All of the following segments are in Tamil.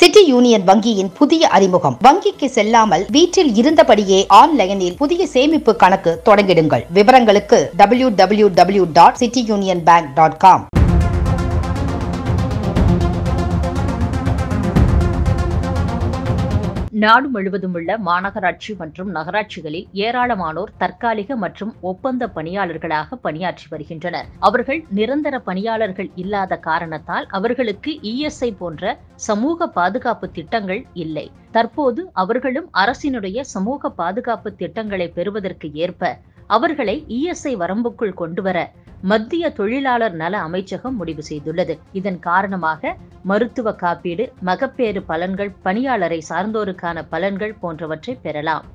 சிட்டி யூனியன் வங்கியின் புதிய அறிமுகம். வங்கிக்கு செல்லாமல் வீட்டில் இருந்தபடியே ஆன்லைனில் புதிய சேமிப்பு கணக்கு தொடங்கிடுங்கள். விவரங்களுக்கு www.cityunionbank.com. நாடு முழுவதும் உள்ள மாநகராட்சி மற்றும் நகராட்சிகளில் ஏராளமானோர் தற்காலிக மற்றும் ஒப்பந்த பணியாளர்களாக பணியாற்றி வருகின்றனர். அவர்கள் நிரந்தர பணியாளர்கள் இல்லாத காரணத்தால் அவர்களுக்கு இஎஸ்ஐ போன்ற சமூக பாதுகாப்பு திட்டங்கள் இல்லை. தற்போது அவர்களும் அரசினுடைய சமூக பாதுகாப்பு திட்டங்களை பெறுவதற்கு ஏற்ப அவர்களை இஎஸ்ஐ வரம்புக்குள் கொண்டுவர மத்திய தொழிலாளர் நல அமைச்சகம் முடிவு செய்துள்ளது. இதன் காரணமாக மருத்துவ காப்பீடு, மகப்பேறு பலன்கள், பணியாளரை சார்ந்தோருக்கான பலன்கள் போன்றவற்றை பெறலாம்.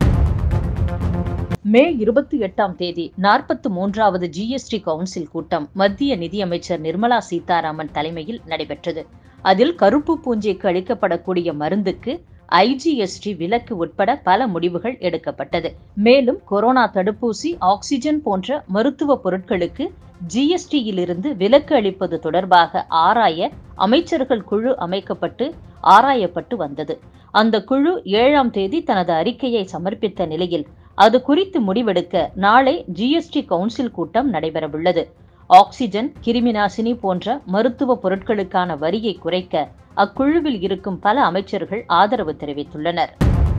மே 28 43வது ஜிஎஸ்டி கவுன்சில் கூட்டம் மத்திய நிதியமைச்சர் நிர்மலா சீதாராமன் தலைமையில் நடைபெற்றது. அதில் கருப்பு பூஞ்சைக்கு அளிக்கப்படக்கூடிய மருந்துக்கு ஐஜிஎஸ்டி விலக்கு உட்பட பல முடிவுகள் எடுக்கப்பட்டது. மேலும் கொரோனா தடுப்பூசி, ஆக்சிஜன் போன்ற மருத்துவ பொருட்களுக்கு ஜிஎஸ்டியிலிருந்து விலக்கு அளிப்பது தொடர்பாக ஆராய அமைச்சர்கள் குழு அமைக்கப்பட்டு ஆராயப்பட்டு வந்தது. அந்த குழு 7ஆம் தேதி தனது அறிக்கையை சமர்ப்பித்த நிலையில் அது குறித்து முடிவெடுக்க நாளை ஜிஎஸ்டி கவுன்சில் கூட்டம் நடைபெறவுள்ளது. ஆக்சிஜன், கிருமிநாசினி போன்ற மருத்துவ பொருட்களுக்கான வரியை குறைக்க அக்குழுவில் இருக்கும் பல அமைச்சர்கள் ஆதரவு தெரிவித்துள்ளனர்.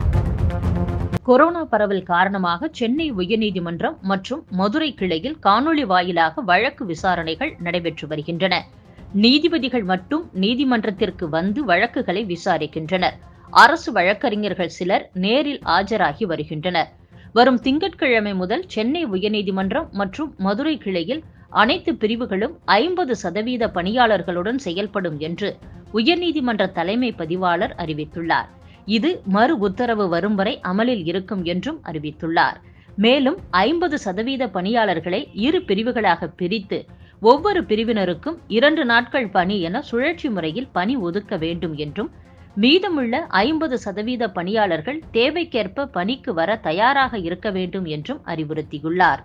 கொரோனா பரவல் காரணமாக சென்னை உயர்நீதிமன்றம் மற்றும் மதுரை கிளையில் காணொலி வாயிலாக வழக்கு விசாரணைகள் நடைபெற்று வருகின்றன. நீதிபதிகள் மட்டும் நீதிமன்றத்திற்கு வந்து வழக்குகளை விசாரிக்கின்றனர். அரசு வழக்கறிஞர்கள் சிலர் நேரில் ஆஜராகி வருகின்றனர். வரும் திங்கட்கிழமை முதல் சென்னை உயர்நீதிமன்றம் மற்றும் மதுரை கிளையில் அனைத்து பிரிவுகளும் 50% பணியாளர்களுடன் செயல்படும் என்று உயர்நீதிமன்ற தலைமை பதிவாளர் அறிவித்துள்ளார். இது மறு உத்தரவு வரும் வரை அமலில் இருக்கும் என்றும் அறிவித்துள்ளார். மேலும் 50% பணியாளர்களை இரு பிரிவுகளாக பிரித்து ஒவ்வொரு பிரிவினருக்கும் 2 நாட்கள் பணி என சுழற்சி முறையில் பணி ஒதுக்க வேண்டும் என்றும், மீதமுள்ள 50% பணியாளர்கள் தேவைக்கேற்ப பணிக்கு வர தயாராக இருக்க வேண்டும் என்றும் அறிவுறுத்தியுள்ளார்.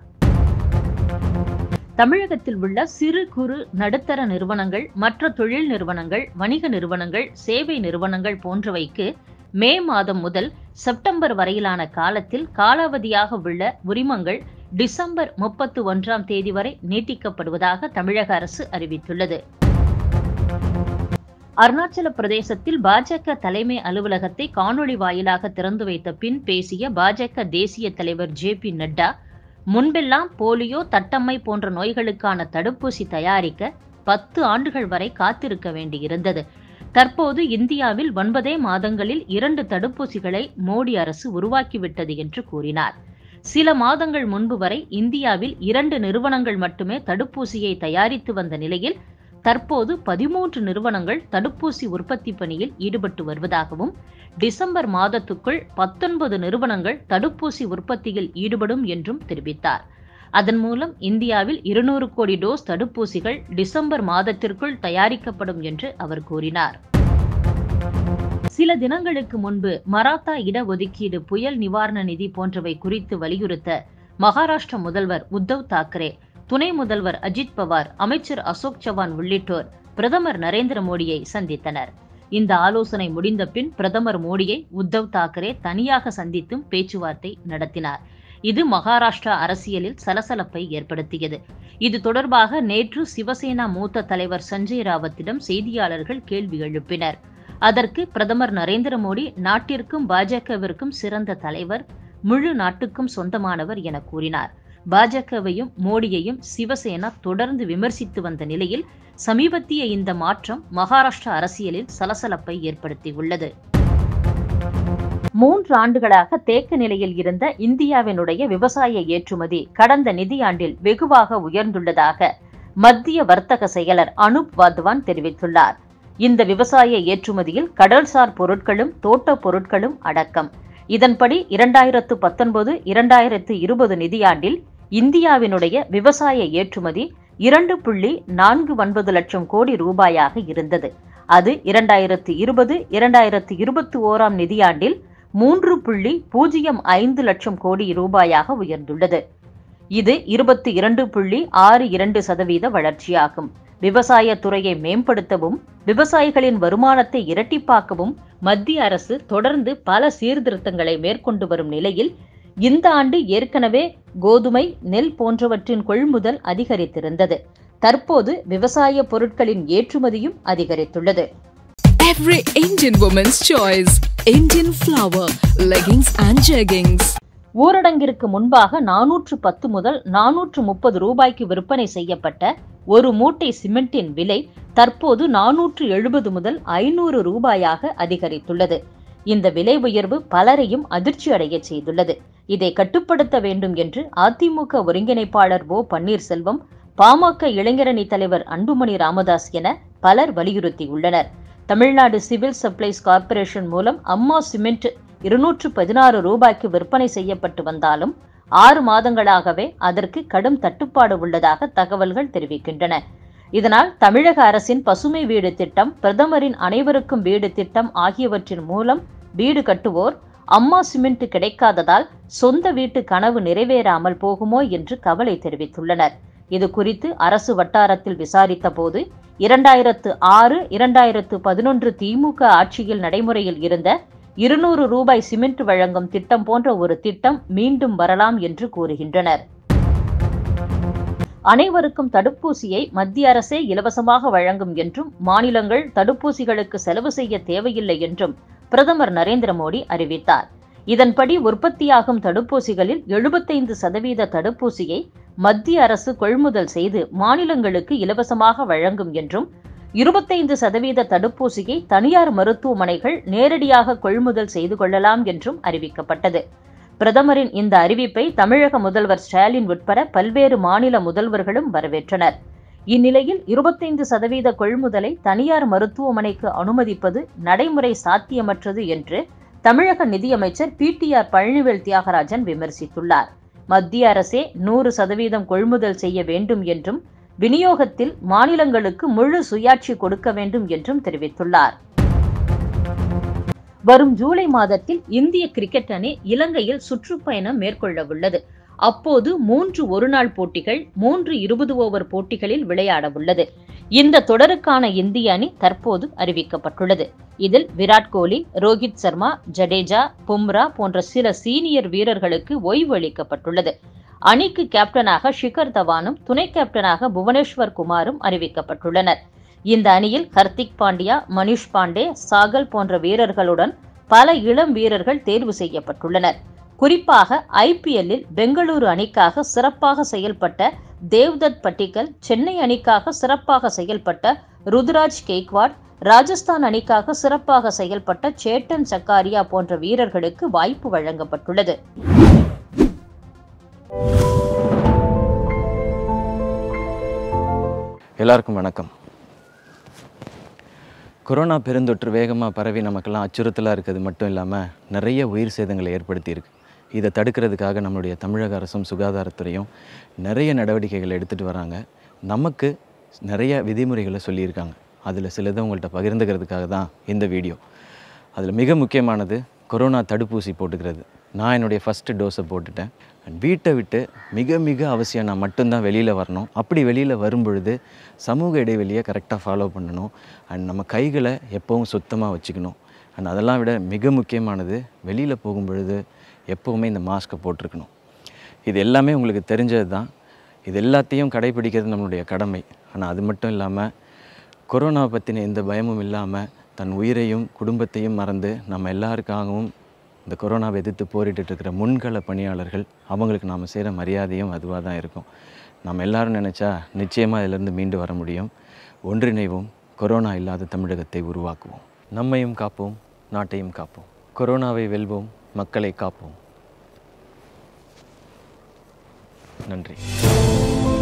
தமிழகத்தில் உள்ள சிறு குறு நடுத்தர நிறுவனங்கள், மற்ற தொழில் நிறுவனங்கள், வணிக நிறுவனங்கள், சேவை நிறுவனங்கள் போன்றவைக்கு மே மாதம் முதல் செப்டம்பர் வரையிலான காலத்தில் காலாவதியாக உள்ள உரிமங்கள் டிசம்பர் 31ஆம் தேதி வரை நீட்டிக்கப்படுவதாக தமிழக அரசு அறிவித்துள்ளது. அருணாச்சல பிரதேசத்தில் பாஜக தலைமை அலுவலகத்தை காணொலி வாயிலாக திறந்து வைத்த பின் பேசிய பாஜக தேசிய தலைவர் ஜே.பி. நட்டா, முன்பெல்லாம் போலியோ, தட்டம்மை போன்ற நோய்களுக்கான தடுப்பூசி தயாரிக்க 10 ஆண்டுகள் வரை காத்திருக்க வேண்டியிருந்தது. தற்போது இந்தியாவில் 9 மாதங்களில் 2 தடுப்பூசிகளை மோடி அரசு உருவாக்கிவிட்டது என்று கூறினார். சில மாதங்கள் முன்பு வரை இந்தியாவில் 2 நிறுவனங்கள் மட்டுமே தடுப்பூசியை தயாரித்து வந்த நிலையில் தற்போது 13 நிறுவனங்கள் தடுப்பூசி உற்பத்தி பணியில் ஈடுபட்டு வருவதாகவும், டிசம்பர் மாதத்துக்குள் 19 நிறுவனங்கள் தடுப்பூசி உற்பத்தியில் ஈடுபடும் என்றும் தெரிவித்தார். அதன் மூலம் இந்தியாவில் 200 கோடி டோஸ் தடுப்பூசிகள் டிசம்பர் மாதத்திற்குள் தயாரிக்கப்படும் என்று அவர் கூறினார். சில தினங்களுக்கு முன்பு மராத்தா இடஒதுக்கீடு, புயல் நிவாரண நிதி போன்றவை குறித்து வலியுறுத்த மகாராஷ்டிர முதல்வர் உத்தவ் தாக்கரே, துணை முதல்வர் அஜித் பவார், அமைச்சர் அசோக் சவான் உள்ளிட்டோர் பிரதமர் நரேந்திர மோடியை சந்தித்தனர். இந்த ஆலோசனை முடிந்த பின் பிரதமர் மோடியை உத்தவ் தாக்கரே தனியாக சந்தித்தும் பேச்சுவார்த்தை நடத்தினார். இது மகாராஷ்டிரா அரசியலில் சலசலப்பை ஏற்படுத்தியது. இது தொடர்பாக நேற்று சிவசேனா மூத்த தலைவர் சஞ்சய் ராவத்திடம் செய்தியாளர்கள் கேள்வி எழுப்பினர். அதற்கு பிரதமர் நரேந்திர மோடி, நாட்டிற்கும் பாஜகவிற்கும் சிறந்த தலைவர், முழு நாட்டுக்கும் சொந்தமானவர் என கூறினார். பாஜகவையும் மோடியையும் சிவசேனா தொடர்ந்து விமர்சித்து வந்த நிலையில் சமீபத்திய இந்த மாற்றம் மகாராஷ்டிரா அரசியலில் சலசலப்பை ஏற்படுத்தியுள்ளது. 3 ஆண்டுகளாக தேக்க நிலையில் இருந்த இந்தியாவினுடைய விவசாய ஏற்றுமதி கடந்த நிதியாண்டில் வெகுவாக உயர்ந்துள்ளதாக மத்திய வர்த்தக செயலர் அனுப் வாத்வான் தெரிவித்துள்ளார். இந்த விவசாய ஏற்றுமதியில் கடல்சார் பொருட்களும் தோட்டப் பொருட்களும் அடக்கம். இதன்படி 2019-2020 நிதியாண்டில் இந்தியாவினுடைய விவசாய ஏற்றுமதி 2.49 லட்சம் கோடி ரூபாயாக இருந்தது. அது 2020-2021 நிதியாண்டில் 3.05 லட்சம் கோடி ரூபாயாக உயர்ந்துள்ளது. இது 22.62% வளர்ச்சியாகும். விவசாயத்துறையை மேம்படுத்தவும் விவசாயிகளின் வருமானத்தை இரட்டிப்பாக்கவும் மத்திய அரசு தொடர்ந்து பல சீர்திருத்தங்களை மேற்கொண்டு வரும் நிலையில் இந்த ஆண்டு ஏற்கனவே கோதுமை, நெல் போன்றவற்றின் கொள்முதல் அதிகரித்திருந்தது. தற்போது விவசாய பொருட்களின் ஏற்றுமதியும் அதிகரித்துள்ளது. Every Indian woman's choice. Indian flower, leggings and jeggings. ஊரடங்கிற்கு முன்பாக 410 முதல் 430 ரூபாய்க்கு விற்பனை செய்யப்பட்ட ஒரு மூட்டை சிமெண்டின் விலை தற்போது 470 முதல் 500 ரூபாயாக அதிகரித்துள்ளது. இந்த விலை உயர்வு பலரையும் அதிர்ச்சி அடைய செய்துள்ளது. இதை கட்டுப்படுத்த வேண்டும் என்று அதிமுக ஒருங்கிணைப்பாளர் ஓ பன்னீர்செல்வம், பாமக இளைஞரணி தலைவர் அன்புமணி ராமதாஸ் என பலர் வலியுறுத்தியுள்ளனர். தமிழ்நாடு சிவில் சப்ளைஸ் கார்ப்பரேஷன் மூலம் அம்மா சிமெண்ட் 216 ரூபாய்க்கு விற்பனை செய்யப்பட்டு வந்தாலும் 6 மாதங்களாகவே அதற்கு கடும் தட்டுப்பாடு உள்ளதாக தகவல்கள் தெரிவிக்கின்றன. இதனால் தமிழக அரசின் பசுமை வீடு திட்டம், பிரதமரின் அனைவருக்கும் வீடு திட்டம் ஆகியவற்றின் மூலம் வீடு கட்டுவோர் அம்மா சிமெண்ட் கிடைக்காததால் சொந்த வீட்டு கனவு நிறைவேறாமல் போகுமோ என்று கவலை தெரிவித்துள்ளனர். இது குறித்து அரசு வட்டாரத்தில் விசாரித்த போது 2006-2011 திமுக ஆட்சியில் நடைமுறையில் இருந்த 200 ரூபாய் சிமெண்ட் வழங்கும் திட்டம் போன்ற ஒரு திட்டம் மீண்டும் வரலாம் என்று கூறுகின்றனர். அனைவருக்கும் தடுப்பூசியை மத்திய அரசே இலவசமாக வழங்கும் என்றும் மாநிலங்கள் தடுப்பூசிகளுக்கு செலவு செய்ய தேவையில்லை என்றும் பிரதமர் நரேந்திர மோடி அறிவித்தார். இதன்படி உற்பத்தியாகும் தடுப்பூசிகளில் 75% தடுப்பூசியை மத்திய அரசு கொள்முதல் செய்து மாநிலங்களுக்கு இலவசமாக வழங்கும் என்றும் 25% தடுப்பூசியை தனியார் மருத்துவமனைகள் நேரடியாக கொள்முதல் செய்து கொள்ளலாம் என்றும் அறிவிக்கப்பட்டது. பிரதமரின் இந்த அறிவிப்பை தமிழக முதல்வர் ஸ்டாலின் உட்பட பல்வேறு மாநில முதல்வர்களும் வரவேற்றனர். இந்நிலையில் 25% கொள்முதலை தனியார் மருத்துவமனைக்கு அனுமதிப்பது நடைமுறை சாத்தியமற்றது என்று தமிழக நிதியமைச்சர் பிடிஆர் பழனிவேல் தியாகராஜன் விமர்சித்துள்ளார். மத்திய அரசே 100% கொள்முதல் செய்ய வேண்டும் என்றும் விநியோகத்தில் மாநிலங்களுக்கு முழு சுயாட்சி கொடுக்க வேண்டும் என்றும் தெரிவித்துள்ளார். வரும் ஜூலை மாதத்தில் இந்திய கிரிக்கெட் அணி இலங்கையில் சுற்றுப்பயணம் மேற்கொள்ள உள்ளது. அப்போது 3 ஒருநாள் போட்டிகள், 3 20 ஓவர் போட்டிகளில் விளையாட உள்ளது. இந்த தொடருக்கான இந்திய அணி தற்போது அறிவிக்கப்பட்டுள்ளது. இதில் விராட் கோலி, ரோஹித் சர்மா, ஜடேஜா, பும்ரா போன்ற சில சீனியர் வீரர்களுக்கு ஓய்வு அளிக்கப்பட்டுள்ளது. அணிக்கு கேப்டனாக ஷிகர் தவானும் துணை கேப்டனாக புவனேஸ்வர் குமாரும் அறிவிக்கப்பட்டுள்ளனர். இந்த அணியில் ஹர்திக் பாண்டியா, மனிஷ் பாண்டே, சாகல் போன்ற வீரர்களுடன் பல இளம் வீரர்கள் தேர்வு செய்யப்பட்டுள்ளனர். குறிப்பாக ஐபிஎல்லில் பெங்களூரு அணிக்காக சிறப்பாக செயல்பட்ட தேவ்தத் பட்டிக்கல், சென்னை அணிக்காக சிறப்பாக செயல்பட்ட ருதுராஜ் கெய்க்வாட், ராஜஸ்தான் அணிக்காக சிறப்பாக செயல்பட்ட சேட்டன் சக்காரியா போன்ற வீரர்களுக்கு வாய்ப்பு வழங்கப்பட்டுள்ளது. எல்லாருக்கும் வணக்கம். கொரோனா பெருந்தொற்று வேகமாக பரவி நமக்கெல்லாம் அச்சுறுத்தலாக இருக்கிறது மட்டும் இல்லாமல் நிறைய உயிர் சேதங்களை ஏற்படுத்தியிருக்கு. இதை தடுக்கிறதுக்காக நம்மளுடைய தமிழக அரசும் சுகாதாரத்துறையும் நிறைய நடவடிக்கைகளை எடுத்துகிட்டு வராங்க. நமக்கு நிறைய விதிமுறைகளை சொல்லியிருக்காங்க. அதில் சிலதை உங்கள்கிட்ட பகிர்ந்துக்கிறதுக்காக தான் இந்த வீடியோ. அதில் மிக முக்கியமானது கொரோனா தடுப்பூசி போட்டுக்கிறது. நான் என்னுடைய ஃபஸ்ட்டு டோஸை போட்டுட்டேன். வீட்டை விட்டு மிக மிக அவசியம் நான் மட்டும்தான் வெளியில் வரணும். அப்படி வெளியில் வரும்பொழுது சமூக இடைவெளியை கரெக்டாக ஃபாலோ பண்ணணும். அண்ட் நம்ம கைகளை எப்போவும் சுத்தமாக வச்சுக்கணும். அண்ட் அதெல்லாம் விட மிக முக்கியமானது வெளியில் போகும்பொழுது எப்போவுமே இந்த மாஸ்க்கை போட்டிருக்கணும். இது எல்லாமே உங்களுக்கு தெரிஞ்சது தான். இது எல்லாத்தையும் கடைபிடிக்கிறது நம்மளுடைய கடமை. ஆனால் அது மட்டும் இல்லாமல் கொரோனாவை பற்றின எந்த பயமும் இல்லாமல் தன் உயிரையும் குடும்பத்தையும் மறந்து நம்ம எல்லாருக்காகவும் இந்த கொரோனாவை எதிர்த்து போரிட்டு இருக்கிற முன்கள பணியாளர்கள், அவங்களுக்கு நாம் செய்கிற மரியாதையும் அதுவாக தான் இருக்கும். நம்ம எல்லோரும் நினச்சா நிச்சயமாக இதிலிருந்து மீண்டு வர முடியும். ஒன்றிணைவோம், கொரோனா இல்லாத தமிழகத்தை உருவாக்குவோம். நம்மையும் காப்போம், நாட்டையும் காப்போம். கொரோனாவை வெல்வோம், மக்களை காப்போம். நன்றி.